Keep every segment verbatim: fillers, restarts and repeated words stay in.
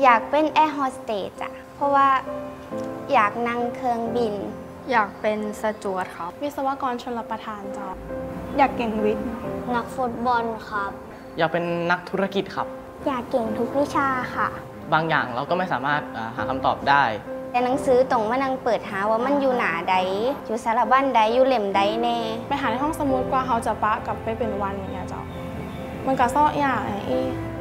อยากเป็นแอร์โฮสเตสจ้ะเพราะว่าอยากนั่งเครื่องบินอยากเป็นสจ๊วตครับวิศวกรชลประทานจ้ะอยากเก่งวิทย์นักฟุตบอลครับอยากเป็นนักธุรกิจครับอยากเก่งทุกวิชาค่ะบางอย่างเราก็ไม่สามารถหาคำตอบได้แต่หนังสือตรงมานั่งเปิดหาว่ามันอยู่หนาใดอยู่สารบัญใดอยู่เล่มใดแน่ไปหาในห้องสมุดกว่าเขาจะปะกับไปเป็นวันอย่างเงี้ยจ้ะมันก็ซ้ออย่างไอ้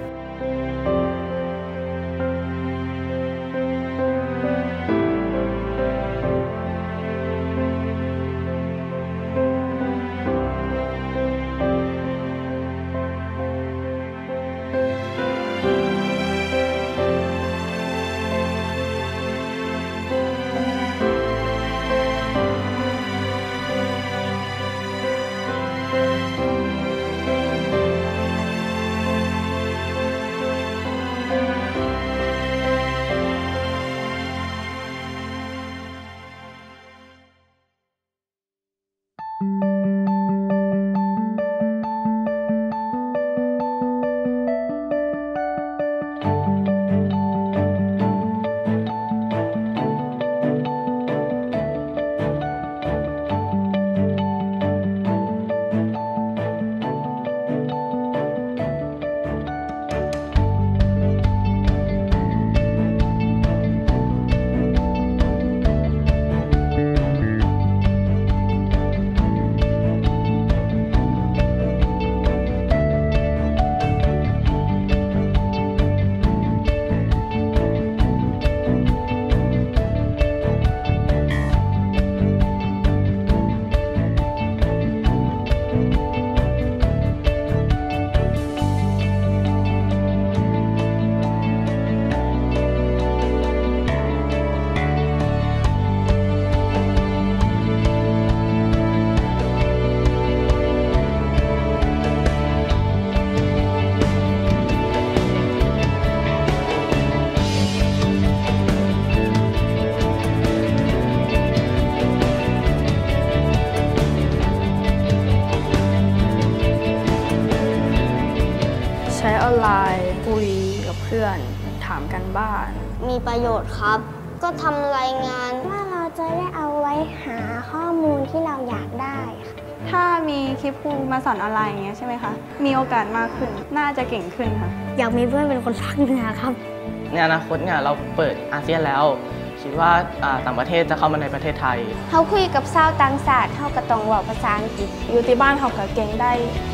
ใช้ออนไลน์คุยกับเพื่อนถามกันบ้านมีประโยชน์ครับก็ทำรายงานว่าเราจะได้เอาไว้หาข้อมูลที่เราอยากได้ถ้ามีคลิปครูมาสอนออนไลน์อย่างเงี้ยใช่ไหมคะมีโอกาสมากขึ้นน่าจะเก่งขึ้นค่ะอยากมีเพื่อนเป็นคนภาคเหนือครับในอนาคตเนี่ยเราเปิดอาเซียนแล้วคิดว่าต่างประเทศจะเข้ามาในประเทศไทยเขาคุยกับชาวต่างชาติเขาก็ต้องว่าภาษาอังกฤษอยู่ที่บ้านเขาก็เก่งได้